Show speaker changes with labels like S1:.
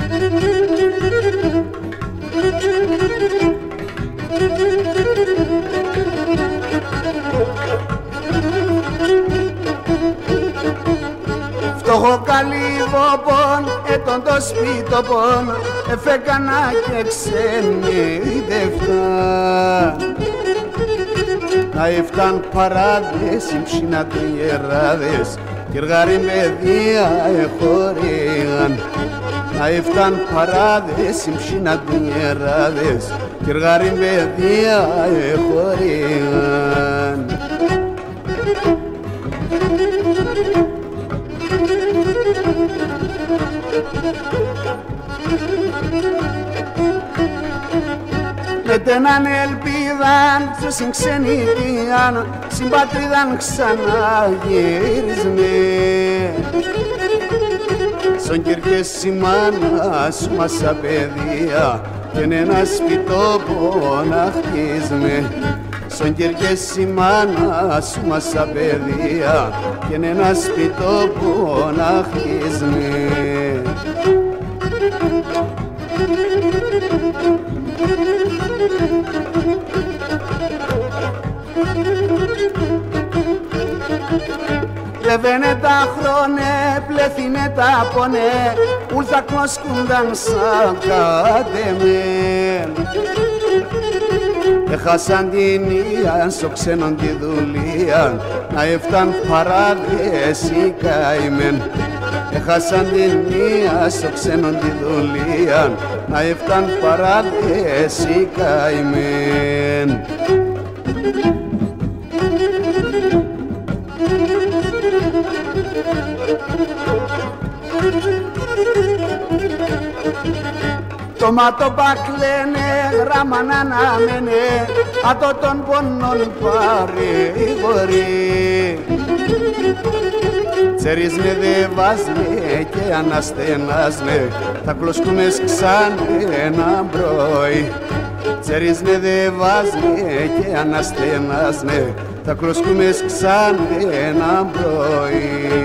S1: Φτωχό καλύβοπον, έτον το σπίτοπον, εφέκανα και ξενίδευτα. Να έφταν παράδες, ύψινα τριεράδες, κι εργάρι παιδεία εχωρίαν. Να έφταν παράδες, ύψινα τριεράδες, κι εργάρι παιδεία εχωρίαν. Μετέναν ελπίδαν σου συγξενητίαν, συμπατρίδαν ξαναγύρισμε. Σαν κυρκές η μάνα σου μας απαιδεία, κι ένα σπιτόπο να χτίσμε. Σαν κυρκές η μάνα σου μας απαιδεία, κι ένα σπιτόπο να χτίσμε. Λεβαίνε τα χρόνε, πλέθυνε τα πονέ, ούλθα κοσκούνταν σαν κατεμέν. Έχασαν την ία, στο ξένον τη δουλεία, να έφταν παράδες οι καημέν. Έχασαν την ία, στο ξένον τη δουλεία, να έφταν παράδες οι καημέν. Το μάτο πακλαίνε, γράμμα να αναμένε, άτο των πονών παρηγορεί. Τσερίσνε δε βάζνε και αναστενάσνε, θα κλωσκούμες ξανά ένα πρωί. Τσερίσνε δε βάζνε και αναστενάσνε, θα κλωσκούμες ξανά ένα πρωί.